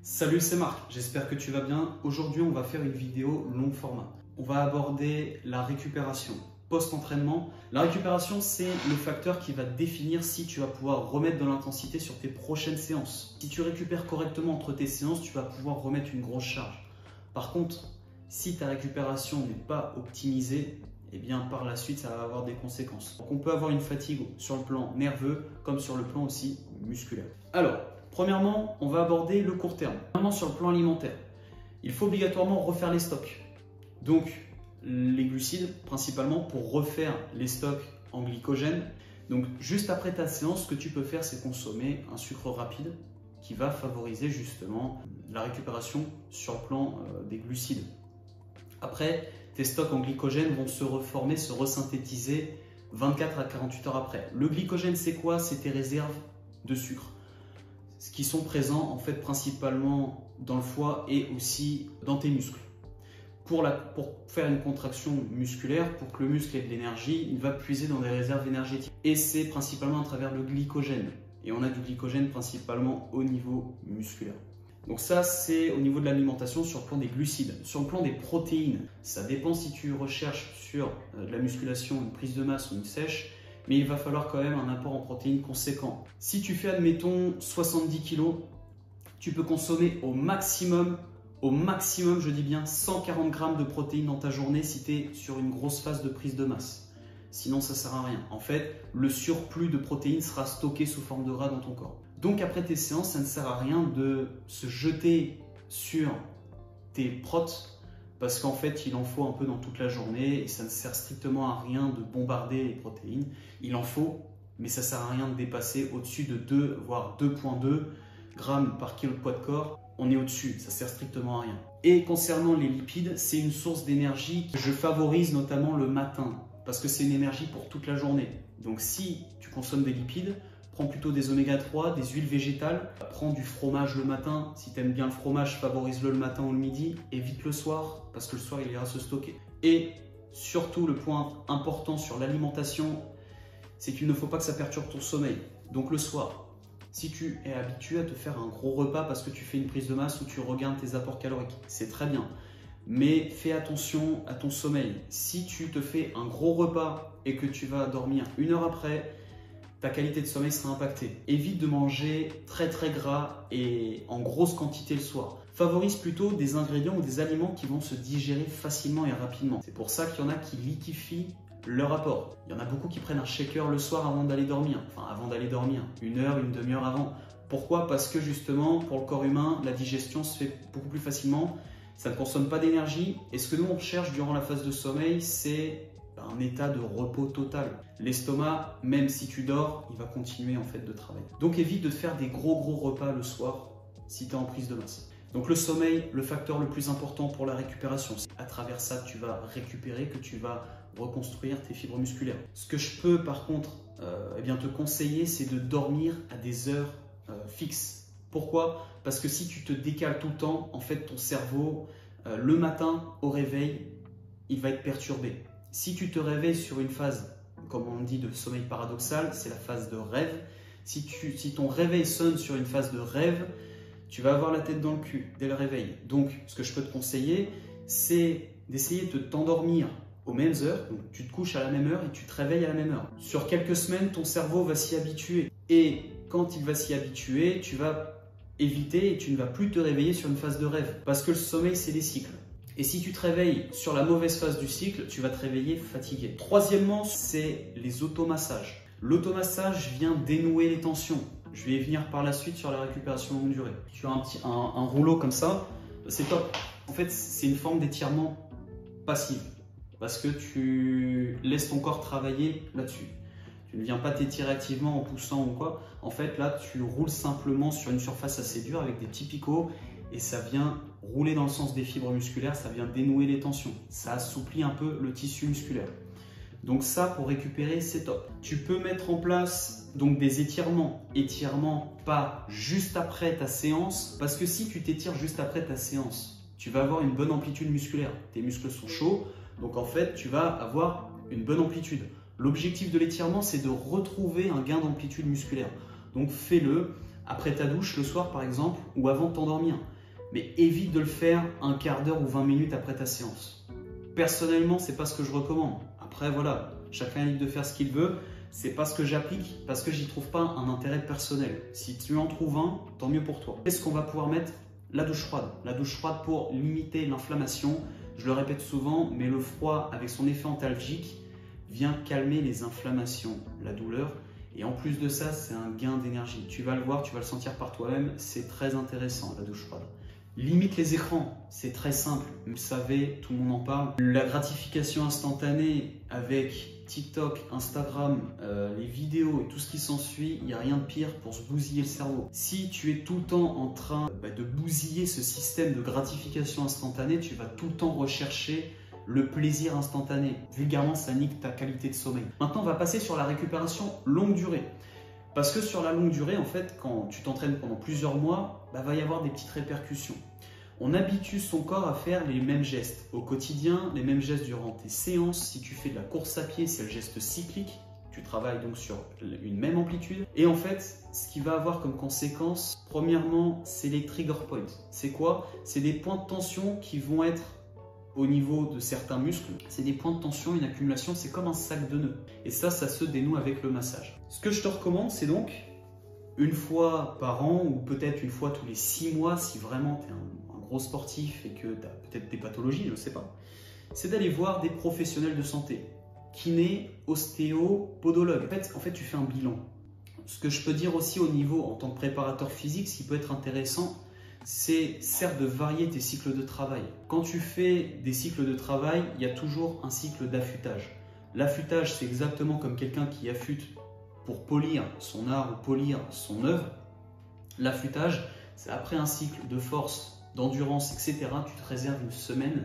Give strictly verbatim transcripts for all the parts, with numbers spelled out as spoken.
Salut, c'est Marc, j'espère que tu vas bien. Aujourd'hui, on va faire une vidéo long format. On va aborder la récupération post-entraînement. La récupération, c'est le facteur qui va définir si tu vas pouvoir remettre de l'intensité sur tes prochaines séances. Si tu récupères correctement entre tes séances, tu vas pouvoir remettre une grosse charge. Par contre, si ta récupération n'est pas optimisée, et eh bien par la suite, ça va avoir des conséquences. Donc, on peut avoir une fatigue sur le plan nerveux comme sur le plan aussi musculaire. Alors, premièrement, on va aborder le court terme. Premièrement, sur le plan alimentaire, il faut obligatoirement refaire les stocks. Donc, les glucides, principalement pour refaire les stocks en glycogène. Donc, juste après ta séance, ce que tu peux faire, c'est consommer un sucre rapide qui va favoriser justement la récupération sur le plan euh, des glucides. Après, tes stocks en glycogène vont se reformer, se resynthétiser vingt-quatre à quarante-huit heures après. Le glycogène, c'est quoi? C'est tes réserves de sucre, ce qui sont présents en fait principalement dans le foie et aussi dans tes muscles. Pour, la, pour faire une contraction musculaire, pour que le muscle ait de l'énergie, il va puiser dans des réserves énergétiques. Et c'est principalement à travers le glycogène. Et on a du glycogène principalement au niveau musculaire. Donc ça, c'est au niveau de l'alimentation sur le plan des glucides. Sur le plan des protéines, ça dépend si tu recherches sur de la musculation, une prise de masse ou une sèche, mais il va falloir quand même un apport en protéines conséquent. Si tu fais, admettons, soixante-dix kilos, tu peux consommer au maximum, au maximum, je dis bien, cent quarante grammes de protéines dans ta journée si tu es sur une grosse phase de prise de masse. Sinon, ça ne sert à rien. En fait, le surplus de protéines sera stocké sous forme de gras dans ton corps. Donc, après tes séances, ça ne sert à rien de se jeter sur tes protes parce qu'en fait, il en faut un peu dans toute la journée et ça ne sert strictement à rien de bombarder les protéines. Il en faut, mais ça ne sert à rien de dépasser au-dessus de deux, voire deux virgule deux grammes par kilo de poids de corps. On est au-dessus, ça ne sert strictement à rien. Et concernant les lipides, c'est une source d'énergie que je favorise notamment le matin parce que c'est une énergie pour toute la journée. Donc, si tu consommes des lipides, prends plutôt des oméga trois, des huiles végétales. Prends du fromage le matin. Si tu aimes bien le fromage, favorise-le le matin ou le midi. Évite le soir parce que le soir, il ira se stocker. Et surtout, le point important sur l'alimentation, c'est qu'il ne faut pas que ça perturbe ton sommeil. Donc le soir, si tu es habitué à te faire un gros repas parce que tu fais une prise de masse ou tu regardes tes apports caloriques, c'est très bien. Mais fais attention à ton sommeil. Si tu te fais un gros repas et que tu vas dormir une heure après, ta qualité de sommeil sera impactée. Évite de manger très très gras et en grosse quantité le soir. Favorise plutôt des ingrédients ou des aliments qui vont se digérer facilement et rapidement. C'est pour ça qu'il y en a qui liquéfient leur apport. Il y en a beaucoup qui prennent un shaker le soir avant d'aller dormir. Enfin, avant d'aller dormir, une heure, une demi-heure avant. Pourquoi? Parce que justement, pour le corps humain, la digestion se fait beaucoup plus facilement. Ça ne consomme pas d'énergie. Et ce que nous, on recherche durant la phase de sommeil, c'est un état de repos total. L'estomac, même si tu dors, il va continuer en fait de travailler. Donc évite de te faire des gros gros repas le soir si tu es en prise de masse. Donc le sommeil, le facteur le plus important pour la récupération. C'est à travers ça que tu vas récupérer, que tu vas reconstruire tes fibres musculaires. Ce que je peux par contre euh, eh bien, te conseiller, c'est de dormir à des heures euh, fixes. Pourquoi? Parce que si tu te décales tout le temps, en fait ton cerveau, euh, le matin au réveil, il va être perturbé. Si tu te réveilles sur une phase, comme on dit, de sommeil paradoxal, c'est la phase de rêve. Si, tu, si ton réveil sonne sur une phase de rêve, tu vas avoir la tête dans le cul dès le réveil. Donc, ce que je peux te conseiller, c'est d'essayer de t'endormir aux mêmes heures. Donc, tu te couches à la même heure et tu te réveilles à la même heure. Sur quelques semaines, ton cerveau va s'y habituer. Et quand il va s'y habituer, tu vas éviter et tu ne vas plus te réveiller sur une phase de rêve. Parce que le sommeil, c'est des cycles. Et si tu te réveilles sur la mauvaise phase du cycle, tu vas te réveiller fatigué. Troisièmement, c'est les automassages. L'automassage vient dénouer les tensions. Je vais y venir par la suite sur la récupération longue durée. Tu as un, petit, un, un rouleau comme ça, c'est top. En fait, c'est une forme d'étirement passif parce que tu laisses ton corps travailler là-dessus. Tu ne viens pas t'étirer activement en poussant ou quoi. En fait, là, tu roules simplement sur une surface assez dure avec des petits picots et ça vient rouler dans le sens des fibres musculaires, ça vient dénouer les tensions. Ça assouplit un peu le tissu musculaire. Donc ça, pour récupérer, c'est top. Tu peux mettre en place donc des étirements. Étirements pas juste après ta séance, parce que si tu t'étires juste après ta séance, tu vas avoir une bonne amplitude musculaire. Tes muscles sont chauds, donc en fait, tu vas avoir une bonne amplitude. L'objectif de l'étirement, c'est de retrouver un gain d'amplitude musculaire. Donc fais-le après ta douche le soir par exemple, ou avant de t'endormir. Mais évite de le faire un quart d'heure ou vingt minutes après ta séance. Personnellement, c'est pas ce que je recommande. Après voilà, chacun est libre de faire ce qu'il veut. C'est pas ce que j'applique parce que j'y trouve pas un intérêt personnel. Si tu en trouves un, tant mieux pour toi. Qu'est-ce qu'on va pouvoir mettre? La douche froide. La douche froide pour limiter l'inflammation. Je le répète souvent, mais le froid avec son effet antalgique vient calmer les inflammations, la douleur. Et en plus de ça, c'est un gain d'énergie. Tu vas le voir, tu vas le sentir par toi-même. C'est très intéressant, la douche froide. Limite les écrans, c'est très simple. Vous savez, tout le monde en parle. La gratification instantanée avec TikTok, Instagram, euh, les vidéos et tout ce qui s'ensuit, il n'y a rien de pire pour se bousiller le cerveau. Si tu es tout le temps en train bah, de bousiller ce système de gratification instantanée, tu vas tout le temps rechercher le plaisir instantané. Vulgairement, ça nique ta qualité de sommeil. Maintenant, on va passer sur la récupération longue durée. Parce que sur la longue durée, en fait, quand tu t'entraînes pendant plusieurs mois, bah, va y avoir des petites répercussions. On habitue son corps à faire les mêmes gestes au quotidien, les mêmes gestes durant tes séances. Si tu fais de la course à pied, c'est le geste cyclique. Tu travailles donc sur une même amplitude. Et en fait, ce qui va avoir comme conséquence, premièrement, c'est les trigger points. C'est quoi? C'est des points de tension qui vont être au niveau de certains muscles. C'est des points de tension, une accumulation, c'est comme un sac de nœuds. Et ça, ça se dénoue avec le massage. Ce que je te recommande, c'est donc une fois par an ou peut-être une fois tous les six mois, si vraiment tu es un, un gros sportif et que tu as peut-être des pathologies, je ne sais pas, c'est d'aller voir des professionnels de santé, kiné, ostéo, podologue. En fait, en fait, tu fais un bilan. Ce que je peux dire aussi au niveau, en tant que préparateur physique, ce qui peut être intéressant, c'est certes de varier tes cycles de travail. Quand tu fais des cycles de travail, il y a toujours un cycle d'affûtage. L'affûtage, c'est exactement comme quelqu'un qui affûte pour polir son art ou polir son œuvre. L'affûtage, c'est après un cycle de force, d'endurance, et cetera. Tu te réserves une semaine,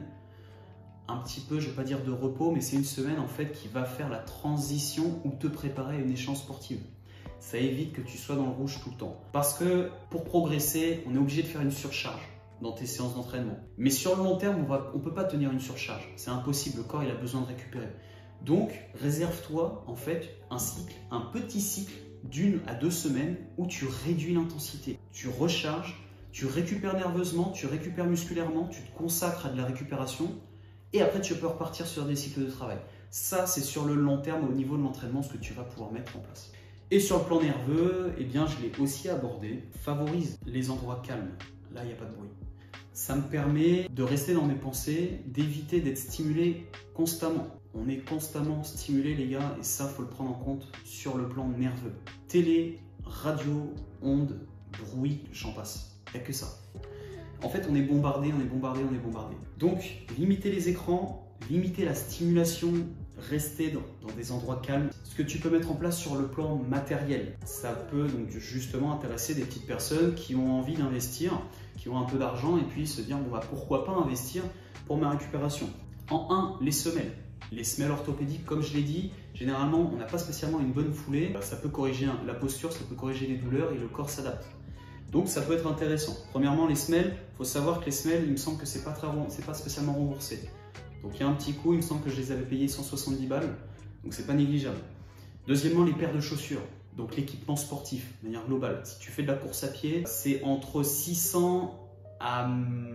un petit peu, je ne vais pas dire de repos, mais c'est une semaine en fait qui va faire la transition ou te préparer à une échéance sportive. Ça évite que tu sois dans le rouge tout le temps. Parce que pour progresser, on est obligé de faire une surcharge dans tes séances d'entraînement. Mais sur le long terme, on ne peut pas tenir une surcharge. C'est impossible, le corps il a besoin de récupérer. Donc, réserve-toi en fait un cycle, un petit cycle d'une à deux semaines où tu réduis l'intensité. Tu recharges, tu récupères nerveusement, tu récupères musculairement, tu te consacres à de la récupération et après tu peux repartir sur des cycles de travail. Ça, c'est sur le long terme au niveau de l'entraînement ce que tu vas pouvoir mettre en place. Et sur le plan nerveux, eh bien, je l'ai aussi abordé, favorise les endroits calmes. Là, il n'y a pas de bruit. Ça me permet de rester dans mes pensées, d'éviter d'être stimulé constamment. On est constamment stimulé, les gars, et ça, il faut le prendre en compte sur le plan nerveux. Télé, radio, ondes, bruit, j'en passe. Il n'y a que ça. En fait, on est bombardé, on est bombardé, on est bombardé. Donc, limiter les écrans, limiter la stimulation, rester dans, dans des endroits calmes. Ce que tu peux mettre en place sur le plan matériel, ça peut donc justement intéresser des petites personnes qui ont envie d'investir, qui ont un peu d'argent et puis se dire bon bah pourquoi pas investir pour ma récupération. En un, les semelles. Les semelles orthopédiques, comme je l'ai dit, généralement on n'a pas spécialement une bonne foulée. Ça peut corriger la posture, ça peut corriger les douleurs et le corps s'adapte. Donc ça peut être intéressant. Premièrement, les semelles, il faut savoir que les semelles, il me semble que c'est pas très, c'est pas spécialement remboursé. Donc il y a un petit coup, il me semble que je les avais payés cent soixante-dix balles, donc c'est pas négligeable. Deuxièmement, les paires de chaussures, donc l'équipement sportif de manière globale. Si tu fais de la course à pied, c'est entre six cents à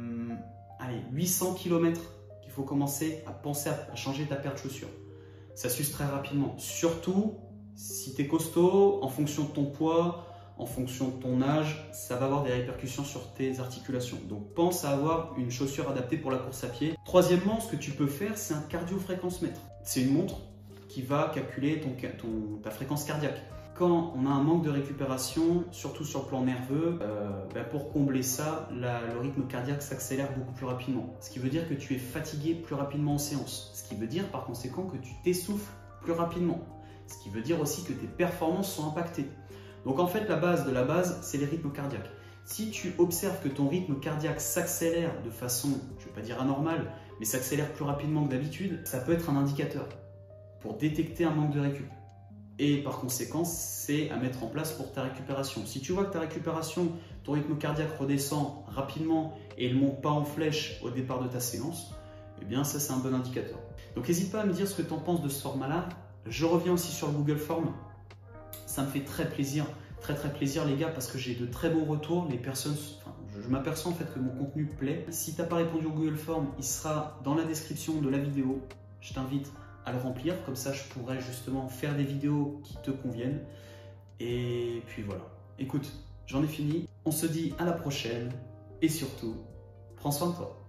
allez, huit cents kilomètres qu'il faut commencer à penser à changer ta paire de chaussures. Ça s'use très rapidement, surtout si tu es costaud, en fonction de ton poids, en fonction de ton âge, ça va avoir des répercussions sur tes articulations. Donc pense à avoir une chaussure adaptée pour la course à pied. Troisièmement, ce que tu peux faire, c'est un cardio-fréquence-mètre. C'est une montre qui va calculer ton, ton, ta fréquence cardiaque. Quand on a un manque de récupération, surtout sur le plan nerveux, euh, ben pour combler ça, la, le rythme cardiaque s'accélère beaucoup plus rapidement. Ce qui veut dire que tu es fatigué plus rapidement en séance. Ce qui veut dire par conséquent que tu t'essouffles plus rapidement. Ce qui veut dire aussi que tes performances sont impactées. Donc en fait, la base de la base, c'est les rythmes cardiaques. Si tu observes que ton rythme cardiaque s'accélère de façon, je ne vais pas dire anormale, mais s'accélère plus rapidement que d'habitude, ça peut être un indicateur pour détecter un manque de récup. Et par conséquent, c'est à mettre en place pour ta récupération. Si tu vois que ta récupération, ton rythme cardiaque redescend rapidement et il ne monte pas en flèche au départ de ta séance, eh bien ça c'est un bon indicateur. Donc n'hésite pas à me dire ce que tu en penses de ce format-là. Je reviens aussi sur le Google Form. Ça me fait très plaisir très très plaisir les gars parce que j'ai de très bons retours. Les personnes, enfin, je, je m'aperçois en fait que mon contenu plaît. Si tu n'as pas répondu au Google Form, il sera dans la description de la vidéo. Je t'invite à le remplir, comme ça je pourrai justement faire des vidéos qui te conviennent. Et puis voilà. Écoute, j'en ai fini. On se dit à la prochaine et surtout, prends soin de toi.